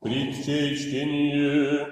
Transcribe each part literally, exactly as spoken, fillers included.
Притчей чтение.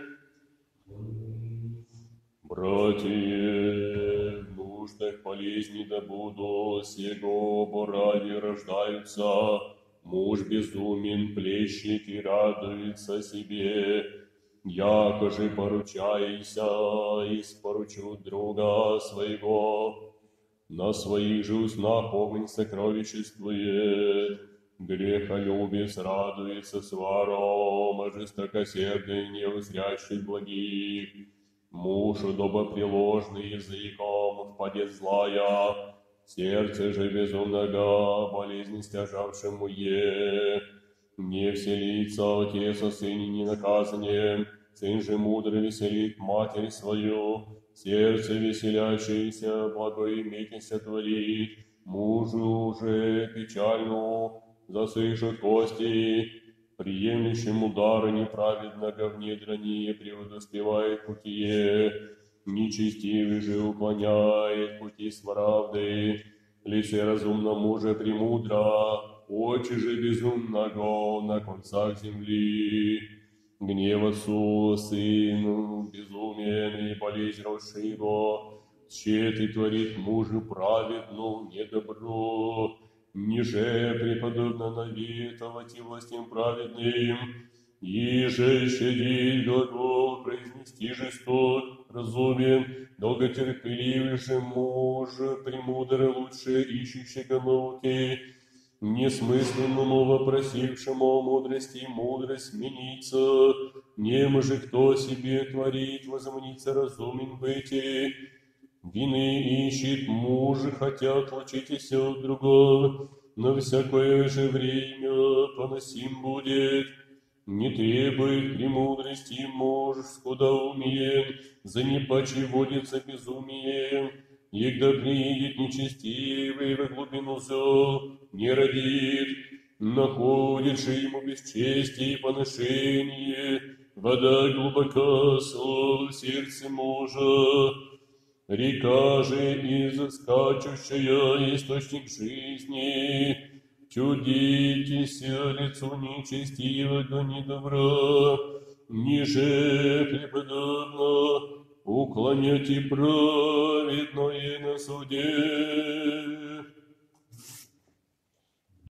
Братья, в нуждах болезни да будут, сего бо ради рождаются. Муж безумен, плещет и радуется себе. Яко же поручайся, и споручу друга своего. На своих же уснах огонь сокровиществует. Грехолюбец радуется сваром, а жестокосердый не узрящий благих. Муж удобоприложный языком впадет злая, сердце же безумного болезнь стяжавшему е. Не вселится отец о сыне ненаказанием, сын же мудрый веселит матерь свою, сердце веселящееся благоиметься творит, мужу же печальну засышат кости, приемлющим удары неправедного внедрание превоспевает путие, нечестивый же уклоняет пути с правды, лице разумному же премудро, очи же безумного на концах земли. Гнев отцу, сыну, безумен и болезнь расширо, тщеты творит мужу праведну недобро, ниже преподобно наветовать и властям праведным, иже щадить глагол произнести жесток, разумен, долготерпеливый же муж, премудрый лучше ищущего науки, несмысленному вопросившему мудрости мудрость сменится, нем же кто себе творит, возомнится разумен быть. Вины ищет муж, хотя отлучитесь от другого, но всякое же время поносим будет. Не требует премудрости муж, скудоумием, за непаче водится безумием, егда приедет нечестивый во глубину зол, не родит, находит же ему бесчестие и поношение, вода глубока, сол в сердце мужа. Река же изыскачущая источник жизни, чудитесь лицу нечестивого недобра, ниже преподобно уклоняйте праведное на суде.